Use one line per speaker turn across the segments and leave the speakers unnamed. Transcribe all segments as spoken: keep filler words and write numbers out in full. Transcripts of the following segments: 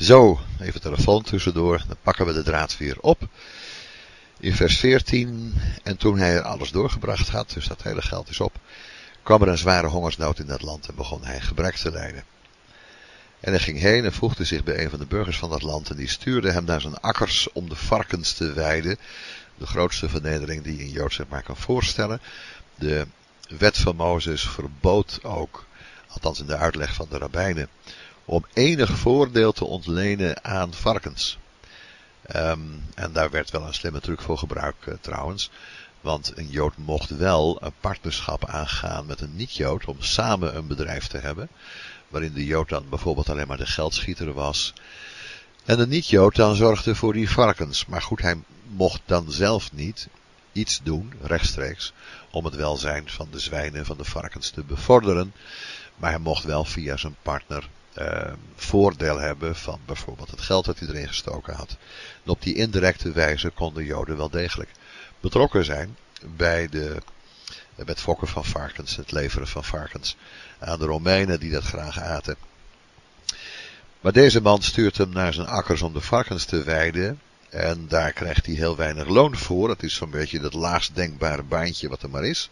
Zo, even telefoon tussendoor, dan pakken we de draad weer op. In vers veertien, en toen hij er alles doorgebracht had, dus dat hele geld is op, kwam er een zware hongersnood in dat land en begon hij gebrek te lijden. En hij ging heen en voegde zich bij een van de burgers van dat land en die stuurde hem naar zijn akkers om de varkens te weiden. De grootste vernedering die een Jood zich maar kan voorstellen. De wet van Mozes verbood ook, althans in de uitleg van de rabbijnen, om enig voordeel te ontlenen aan varkens. Um, en daar werd wel een slimme truc voor gebruikt uh, trouwens. Want een Jood mocht wel een partnerschap aangaan met een niet-Jood om samen een bedrijf te hebben. Waarin de Jood dan bijvoorbeeld alleen maar de geldschieter was. En de niet-Jood dan zorgde voor die varkens. Maar goed, hij mocht dan zelf niet iets doen, rechtstreeks, om het welzijn van de zwijnen, van de varkens te bevorderen. Maar hij mocht wel via zijn partner uh, voordeel hebben van bijvoorbeeld het geld dat hij erin gestoken had. En op die indirecte wijze konden Joden wel degelijk betrokken zijn bij de, het fokken van varkens, het leveren van varkens aan de Romeinen die dat graag aten. Maar deze man stuurt hem naar zijn akkers om de varkens te weiden. En daar krijgt hij heel weinig loon voor. Het is zo'n beetje het laagst denkbare baantje wat er maar is.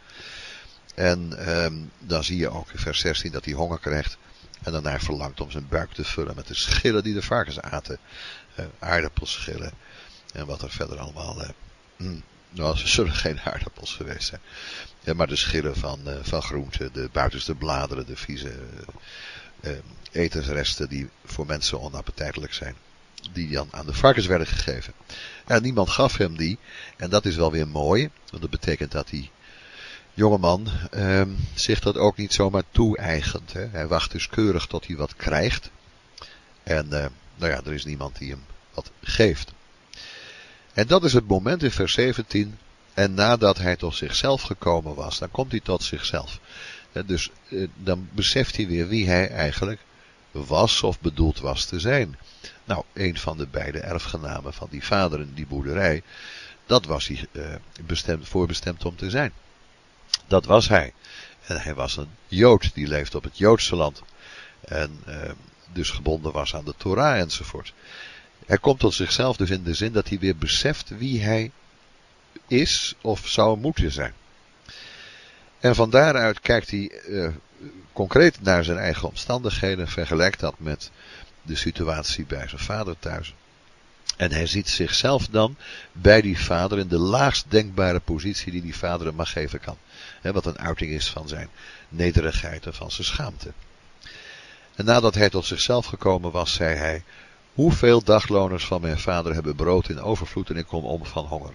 En um, dan zie je ook in vers zestien dat hij honger krijgt. En daarna verlangt om zijn buik te vullen met de schillen die de varkens aten. Uh, aardappelschillen. En wat er verder allemaal... Uh, mm, nou, ze zullen geen aardappels geweest zijn. Ja, maar de schillen van, uh, van groenten, de buitenste bladeren, de vieze uh, uh, etensresten die voor mensen onappetijtelijk zijn. Die dan aan de varkens werden gegeven. Ja, niemand gaf hem die. En dat is wel weer mooi. Want dat betekent dat die jongeman uh, zich dat ook niet zomaar toe-eigent. Hè. Hij wacht dus keurig tot hij wat krijgt. En uh, nou ja, er is niemand die hem wat geeft. En dat is het moment in vers zeventien. En nadat hij tot zichzelf gekomen was, dan komt hij tot zichzelf. Dus uh, dan beseft hij weer wie hij eigenlijk was of bedoeld was te zijn. Nou, een van de beide erfgenamen van die vader in die boerderij, dat was hij uh, bestemd, voorbestemd om te zijn. Dat was hij. En hij was een Jood, die leefde op het Joodse land. En uh, dus gebonden was aan de Torah enzovoort. Hij komt tot zichzelf dus in de zin dat hij weer beseft wie hij is of zou moeten zijn. En van daaruit kijkt hij uh, concreet naar zijn eigen omstandigheden, vergelijkt dat met de situatie bij zijn vader thuis. En hij ziet zichzelf dan bij die vader in de laagst denkbare positie die die vader hem maar geven kan. He, wat een uiting is van zijn nederigheid en van zijn schaamte. En nadat hij tot zichzelf gekomen was, zei hij: hoeveel dagloners van mijn vader hebben brood in overvloed en ik kom om van honger.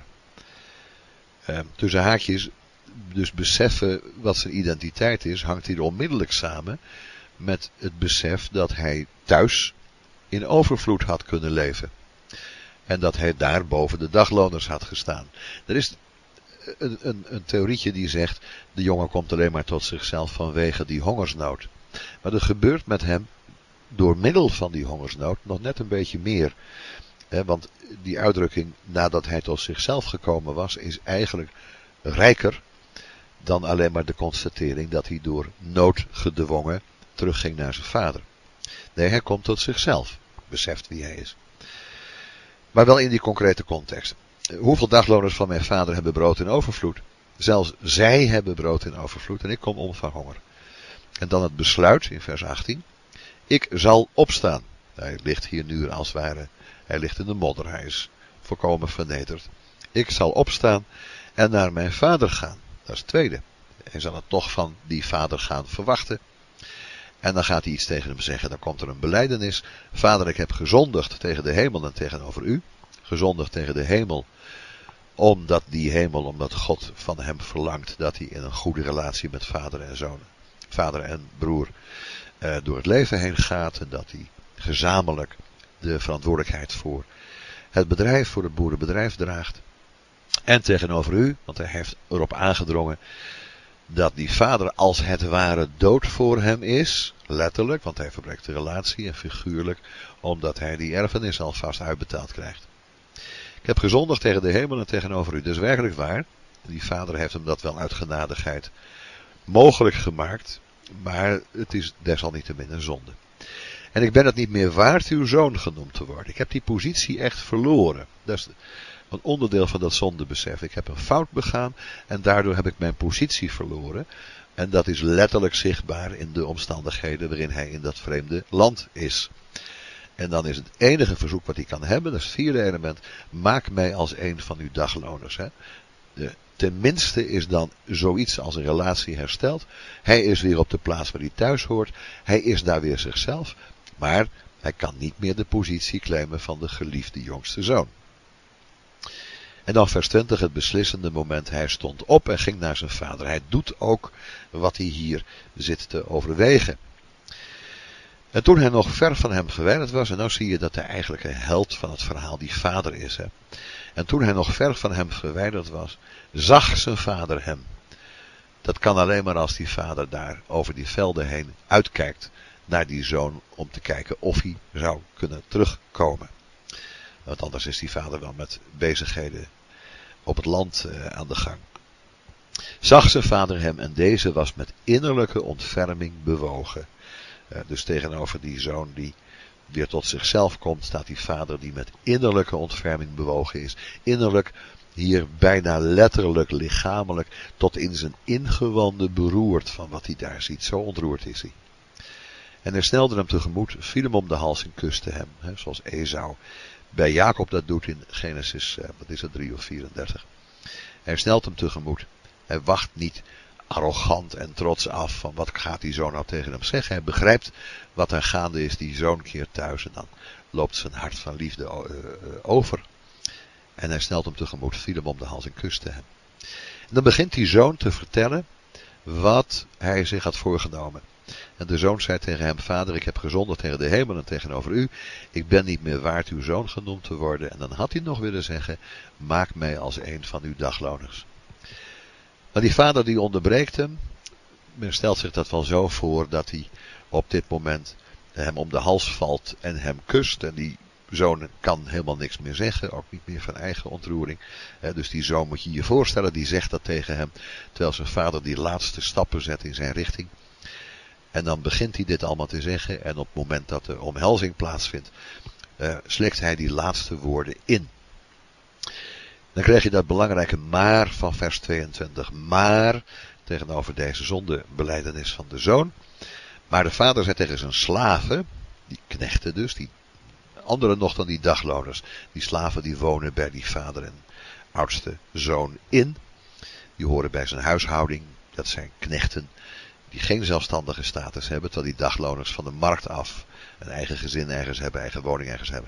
Uh, tussen haakjes, dus beseffen wat zijn identiteit is, hangt hier onmiddellijk samen met het besef dat hij thuis in overvloed had kunnen leven. En dat hij daar boven de dagloners had gestaan. Er is een, een, een theorietje die zegt, de jongen komt alleen maar tot zichzelf vanwege die hongersnood. Maar er gebeurt met hem door middel van die hongersnood nog net een beetje meer. He, want die uitdrukking, nadat hij tot zichzelf gekomen was, is eigenlijk rijker dan alleen maar de constatering dat hij door nood gedwongen terugging naar zijn vader. Nee, hij komt tot zichzelf, beseft wie hij is. Maar wel in die concrete context. Hoeveel dagloners van mijn vader hebben brood in overvloed? Zelfs zij hebben brood in overvloed en ik kom om van honger. En dan het besluit in vers achttien. Ik zal opstaan. Hij ligt hier nu als het ware. Hij ligt in de modder. Hij is volkomen vernederd. Ik zal opstaan en naar mijn vader gaan. Dat is het tweede. Hij zal het toch van die vader gaan verwachten. En dan gaat hij iets tegen hem zeggen. Dan komt er een belijdenis. Vader, ik heb gezondigd tegen de hemel en tegenover u. Gezondigd tegen de hemel. Omdat die hemel, omdat God van hem verlangt dat hij in een goede relatie met vader en zoon, vader en broer, uh, door het leven heen gaat. En dat hij gezamenlijk de verantwoordelijkheid voor het bedrijf, voor het boerenbedrijf draagt. En tegenover u, want hij heeft erop aangedrongen dat die vader als het ware dood voor hem is, letterlijk, want hij verbreekt de relatie, en figuurlijk, omdat hij die erfenis alvast uitbetaald krijgt. Ik heb gezondigd tegen de hemel en tegenover u. Dat is werkelijk waar. Die vader heeft hem dat wel uit genadigheid mogelijk gemaakt, maar het is desalniettemin een zonde. En ik ben het niet meer waard uw zoon genoemd te worden. Ik heb die positie echt verloren. Dat is een onderdeel van dat zondebesef. Ik heb een fout begaan en daardoor heb ik mijn positie verloren. En dat is letterlijk zichtbaar in de omstandigheden waarin hij in dat vreemde land is. En dan is het enige verzoek wat hij kan hebben, dat is het vierde element, maak mij als een van uw dagloners. Hè. De, tenminste is dan zoiets als een relatie hersteld. Hij is weer op de plaats waar hij thuis hoort. Hij is daar weer zichzelf. Maar hij kan niet meer de positie claimen van de geliefde jongste zoon. En dan vers twintig, het beslissende moment. Hij stond op en ging naar zijn vader. Hij doet ook wat hij hier zit te overwegen. En toen hij nog ver van hem verwijderd was, en nou zie je dat de eigenlijke held van het verhaal die vader is. Hè. En toen hij nog ver van hem verwijderd was, zag zijn vader hem. Dat kan alleen maar als die vader daar over die velden heen uitkijkt naar die zoon om te kijken of hij zou kunnen terugkomen. Want anders is die vader wel met bezigheden op het land uh, aan de gang. Zag zijn vader hem en deze was met innerlijke ontferming bewogen. Uh, dus tegenover die zoon die weer tot zichzelf komt, staat die vader die met innerlijke ontferming bewogen is. Innerlijk, hier bijna letterlijk lichamelijk, tot in zijn ingewanden beroerd van wat hij daar ziet. Zo ontroerd is hij. En hij snelde hem tegemoet, viel hem om de hals en kuste hem, hè, zoals Esau bij Jacob dat doet in Genesis, eh, wat is het, drie of vierendertig. Hij snelt hem tegemoet. Hij wacht niet arrogant en trots af van wat gaat die zoon nou tegen hem zeggen. Hij begrijpt wat er gaande is. Die zoon keert thuis en dan loopt zijn hart van liefde over. En hij snelt hem tegemoet, viel hem om de hals en kuste hem. En dan begint die zoon te vertellen wat hij zich had voorgenomen. En de zoon zei tegen hem, vader, ik heb gezondigd tegen de hemel en tegenover u. Ik ben niet meer waard uw zoon genoemd te worden. En dan had hij nog willen zeggen, maak mij als een van uw dagloners. Maar die vader die onderbreekt hem. Men stelt zich dat wel zo voor dat hij op dit moment hem om de hals valt en hem kust. En die zoon kan helemaal niks meer zeggen, ook niet meer van eigen ontroering. Dus die zoon moet je je voorstellen, die zegt dat tegen hem. Terwijl zijn vader die laatste stappen zet in zijn richting. En dan begint hij dit allemaal te zeggen. En op het moment dat de omhelzing plaatsvindt, uh, slikt hij die laatste woorden in. Dan krijg je dat belangrijke maar van vers tweeëntwintig. Maar tegenover deze zondebelijdenis van de zoon. Maar de vader zei tegen zijn slaven, die knechten dus, die anderen nog dan die dagloners. Die slaven die wonen bij die vader en oudste zoon in. Die horen bij zijn huishouding. Dat zijn knechten die geen zelfstandige status hebben, terwijl die dagloners van de markt af een eigen gezin ergens hebben, eigen woning ergens hebben.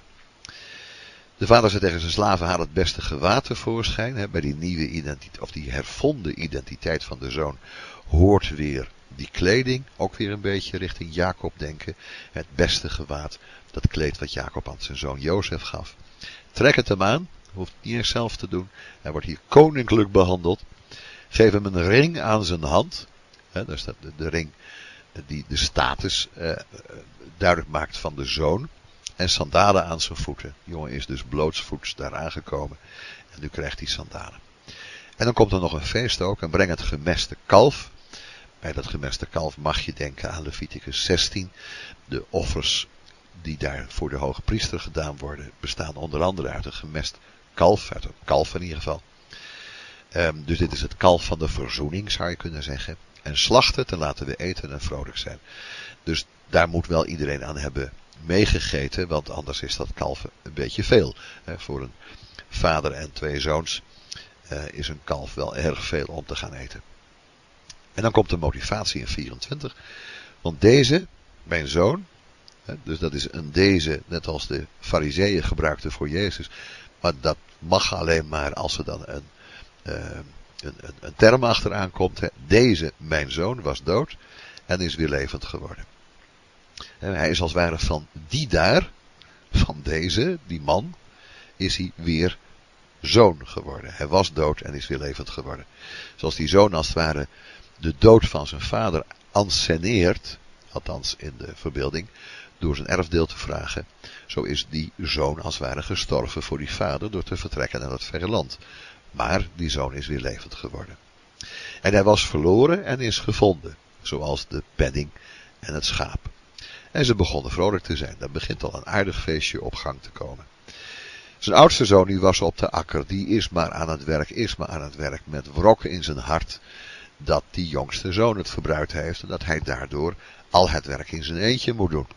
De vader zei tegen zijn slaven, haal het beste gewaad tevoorschijn. Hè, bij die nieuwe identiteit, of die hervonden identiteit van de zoon, hoort weer die kleding, ook weer een beetje richting Jacob denken. Het beste gewaad, dat kleed wat Jacob aan zijn zoon Jozef gaf. Trek het hem aan, hoeft niet eens zelf te doen. Hij wordt hier koninklijk behandeld. Geef hem een ring aan zijn hand. Hè, daar staat de, de ring die de status eh, duidelijk maakt van de zoon. En sandalen aan zijn voeten. De jongen is dus blootsvoets daar aangekomen. En nu krijgt hij sandalen. En dan komt er nog een feest ook. En breng het gemeste kalf. Bij dat gemeste kalf mag je denken aan Leviticus zestien. De offers die daar voor de hoge priester gedaan worden, bestaan onder andere uit een gemest kalf. Uit een kalf in ieder geval. Um, dus dit is het kalf van de verzoening, zou je kunnen zeggen. En slacht het en laten we eten en vrolijk zijn. Dus daar moet wel iedereen aan hebben meegegeten, want anders is dat kalf een beetje veel. He, voor een vader en twee zoons uh, is een kalf wel erg veel om te gaan eten. En dan komt de motivatie in vierentwintig. Want deze, mijn zoon, he, dus dat is een deze, net als de farizeeën gebruikten voor Jezus. Maar dat mag alleen maar als er dan een, uh, een, een, een term achteraan komt. He. Deze, mijn zoon, was dood en is weer levend geworden. En hij is als het ware van die daar, van deze, die man, is hij weer zoon geworden. Hij was dood en is weer levend geworden. Zoals die zoon als het ware de dood van zijn vader anseneert, althans in de verbeelding, door zijn erfdeel te vragen. Zo is die zoon als het ware gestorven voor die vader door te vertrekken naar het verre land. Maar die zoon is weer levend geworden. En hij was verloren en is gevonden, zoals de penning en het schaap. En ze begonnen vrolijk te zijn. Daar begint al een aardig feestje op gang te komen. Zijn oudste zoon die was op de akker. Die is maar aan het werk, is maar aan het werk met wrokken in zijn hart. Dat die jongste zoon het verbruikt heeft. En dat hij daardoor al het werk in zijn eentje moet doen.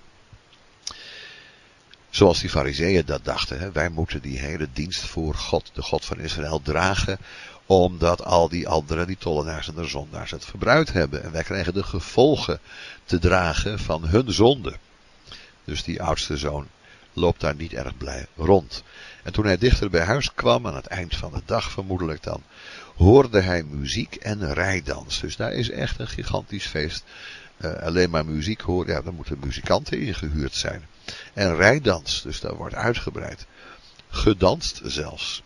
Zoals die farizeeën dat dachten. Hè? Wij moeten die hele dienst voor God, de God van Israël, dragen. Omdat al die anderen, die tollenaars en de zondaars, het verbruikt hebben. En wij krijgen de gevolgen te dragen van hun zonde. Dus die oudste zoon loopt daar niet erg blij rond. En toen hij dichter bij huis kwam, aan het eind van de dag vermoedelijk dan, hoorde hij muziek en rijdans. Dus daar is echt een gigantisch feest. Uh, alleen maar muziek horen, ja, dan moeten muzikanten ingehuurd zijn. En rijdans, dus daar wordt uitgebreid. Gedanst zelfs.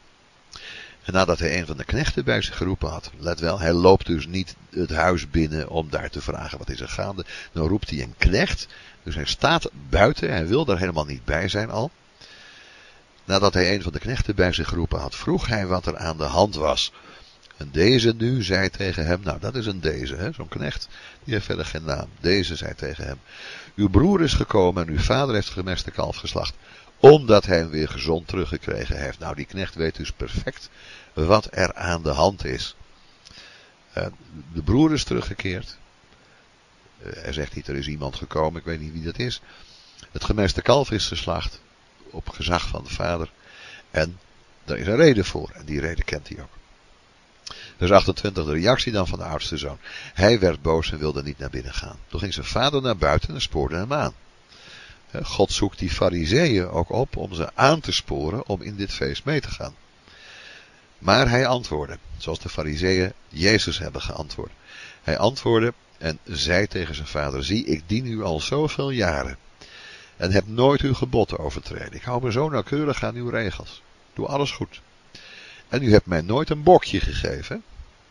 En nadat hij een van de knechten bij zich geroepen had, let wel, hij loopt dus niet het huis binnen om daar te vragen wat is er gaande. Dan roept hij een knecht, dus hij staat buiten, hij wil daar helemaal niet bij zijn al. Nadat hij een van de knechten bij zich geroepen had, vroeg hij wat er aan de hand was. En deze nu zei tegen hem, nou dat is een deze, hè, zo'n knecht, die heeft verder geen naam. Deze zei tegen hem, uw broer is gekomen en uw vader heeft gemeste kalf geslacht, omdat hij hem weer gezond teruggekregen heeft. Nou, die knecht weet dus perfect wat er aan de hand is. Uh, de broer is teruggekeerd. Uh, hij zegt niet, er is iemand gekomen, ik weet niet wie dat is. Het gemeste kalf is geslacht, op gezag van de vader. En daar is een reden voor, en die reden kent hij ook. Vers achtentwintig, de reactie dan van de oudste zoon. Hij werd boos en wilde niet naar binnen gaan. Toen ging zijn vader naar buiten en spoorde hem aan. God zoekt die farizeeën ook op om ze aan te sporen om in dit feest mee te gaan. Maar hij antwoordde, zoals de farizeeën Jezus hebben geantwoord. Hij antwoordde en zei tegen zijn vader, zie, ik dien u al zoveel jaren en heb nooit uw geboden overtreden. Ik hou me zo nauwkeurig aan uw regels. Doe alles goed. En u hebt mij nooit een bokje gegeven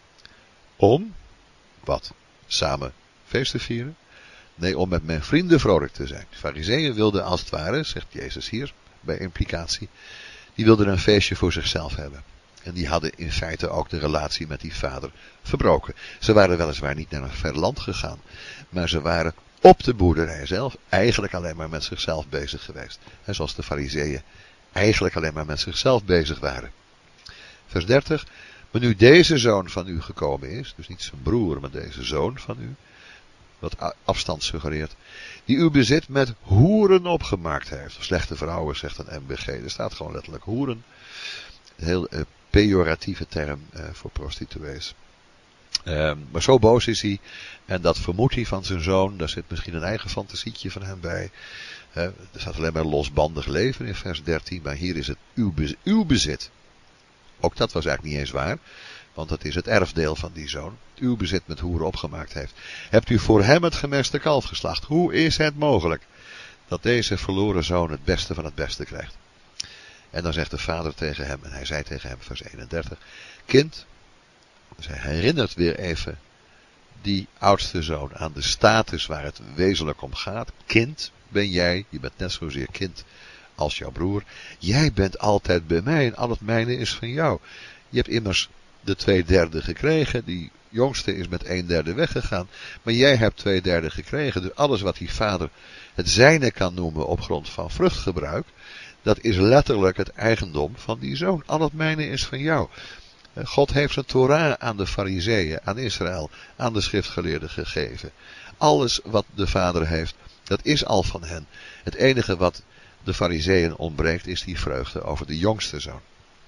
om, wat, samen feest te vieren? Nee, om met mijn vrienden vrolijk te zijn. De farizeeën wilden als het ware, zegt Jezus hier, bij implicatie, die wilden een feestje voor zichzelf hebben. En die hadden in feite ook de relatie met die vader verbroken. Ze waren weliswaar niet naar een ver land gegaan, maar ze waren op de boerderij zelf eigenlijk alleen maar met zichzelf bezig geweest. En zoals de farizeeën eigenlijk alleen maar met zichzelf bezig waren. Vers dertig, maar nu deze zoon van u gekomen is, dus niet zijn broer, maar deze zoon van u, wat afstand suggereert, die uw bezit met hoeren opgemaakt heeft. Slechte vrouwen, zegt een M B G. Er staat gewoon letterlijk hoeren. Een heel uh, pejoratieve term uh, voor prostituees. Uh, maar zo boos is hij. En dat vermoedt hij van zijn zoon. Daar zit misschien een eigen fantasietje van hem bij. Uh, er staat alleen maar losbandig leven in vers dertien. Maar hier is het uw, bez- uw bezit. Ook dat was eigenlijk niet eens waar. Want dat is het erfdeel van die zoon. Uw bezit met hoeren opgemaakt heeft. Hebt u voor hem het gemeste kalf geslacht? Hoe is het mogelijk dat deze verloren zoon het beste van het beste krijgt? En dan zegt de vader tegen hem, en hij zei tegen hem, vers eenendertig. Kind, dus hij herinnert weer even die oudste zoon aan de status waar het wezenlijk om gaat. Kind ben jij, je bent net zozeer kind als jouw broer. Jij bent altijd bij mij en al het mijne is van jou. Je hebt immers de twee derde gekregen. Die jongste is met een derde weggegaan. Maar jij hebt twee derde gekregen. Dus alles wat die vader het zijne kan noemen op grond van vruchtgebruik. Dat is letterlijk het eigendom van die zoon. Al het mijne is van jou. God heeft zijn Torah aan de farizeeën, aan Israël, aan de schriftgeleerden gegeven. Alles wat de vader heeft, dat is al van hen. Het enige wat de farizeeën ontbreekt is die vreugde over de jongste zoon.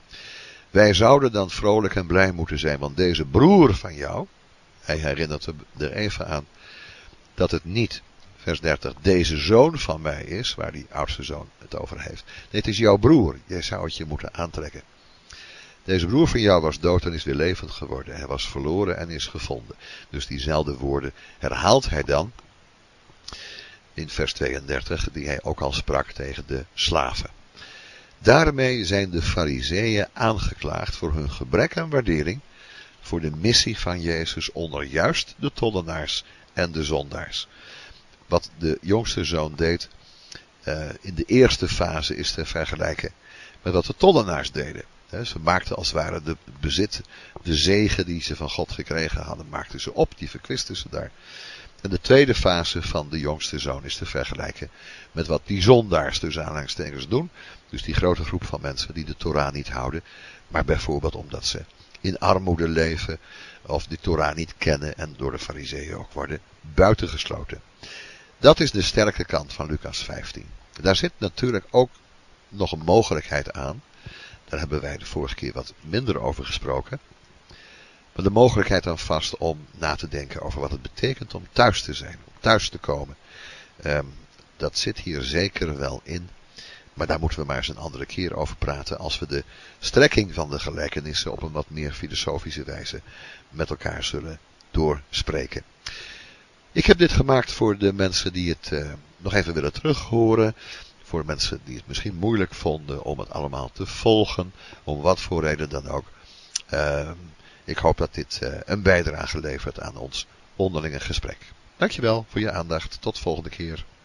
Wij zouden dan vrolijk en blij moeten zijn, want deze broer van jou, hij herinnert er even aan, dat het niet, vers dertig, deze zoon van mij is, waar die oudste zoon het over heeft. Nee, het is jouw broer, jij zou het je moeten aantrekken. Deze broer van jou was dood en is weer levend geworden. Hij was verloren en is gevonden. Dus diezelfde woorden herhaalt hij dan in vers tweeëndertig, die hij ook al sprak tegen de slaven. Daarmee zijn de farizeeën aangeklaagd voor hun gebrek aan waardering voor de missie van Jezus onder juist de tollenaars en de zondaars. Wat de jongste zoon deed uh, in de eerste fase is te vergelijken met wat de tollenaars deden. He, ze maakten als het ware de bezit, de zegen die ze van God gekregen hadden, maakten ze op, die verkwisten ze daar. En de tweede fase van de jongste zoon is te vergelijken met wat die zondaars tussen aanhalingstekens doen. Dus die grote groep van mensen die de Torah niet houden, maar bijvoorbeeld omdat ze in armoede leven of de Torah niet kennen en door de farizeeën ook worden buitengesloten. Dat is de sterke kant van Lucas vijftien. Daar zit natuurlijk ook nog een mogelijkheid aan. Daar hebben wij de vorige keer wat minder over gesproken. Maar de mogelijkheid dan vast om na te denken over wat het betekent om thuis te zijn, om thuis te komen. Um, dat zit hier zeker wel in. Maar daar moeten we maar eens een andere keer over praten als we de strekking van de gelijkenissen op een wat meer filosofische wijze met elkaar zullen doorspreken. Ik heb dit gemaakt voor de mensen die het uh, nog even willen terughoren. Voor mensen die het misschien moeilijk vonden om het allemaal te volgen. Om wat voor reden dan ook. Uh, ik hoop dat dit uh, een bijdrage levert aan ons onderlinge gesprek. Dankjewel voor je aandacht. Tot volgende keer.